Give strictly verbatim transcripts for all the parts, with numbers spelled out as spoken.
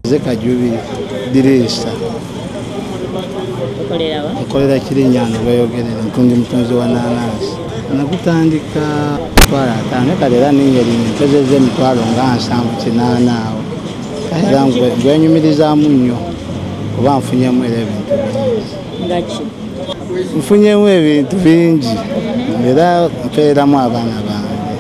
Zeka jubi dirisa. Okolera Kirinyana bayogerera ntundi mutunzi wa nanansi. Nakutandika twala atano kalera n'ingeri mpezeze emitwalo nga nsanvu kinaana awo. Era ngwenyumirizamu nnyo kuba nfunyemu era ebintu bingi. Nfunyemu ebintu bingi era mpeeramu abaana bange.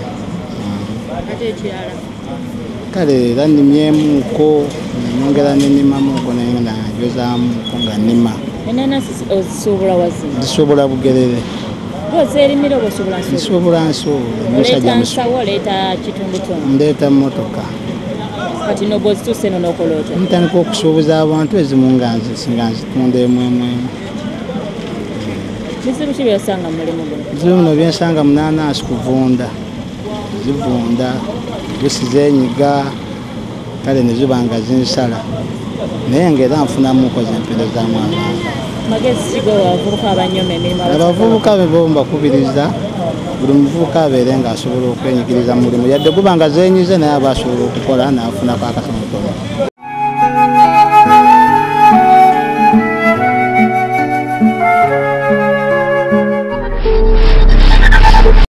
Kale era nnimyemuuko nongera nenimamuuko naye nga nanjozaamuuko nga nnima. Enanasi ozisuubula wazima? Zisuubula Bukedde. Ozeerimira oba osobola nsuubula? Nsuubula nsuubula. Oleeta nsawo oleeta kitundutundu? Ndeeta mmotoka. Kati n'obwozituuse eno n'okola otya? Ntandika okusuubuza abantu ezimu nga nzitunda emu emu emu. Bizibu ki by'osanga mu mulimu guno? Bizibu bino bye nsanga mu nanansi kuvunda. Zivunda, busi zeenyiga, kale ne ziba nga zinsala. Naye ng'era nfunamuuko ze mpeerezaamu abantu. Magezi ki g'abavubuka abanyoma emirimu? Abavubuka be bo mbakubiriza buli muvubuka abeere ng'asobola okwenyigiriza mu mulimu yadde guba nga zeenyize naye aba asobola okukola n'afunako akatonotono.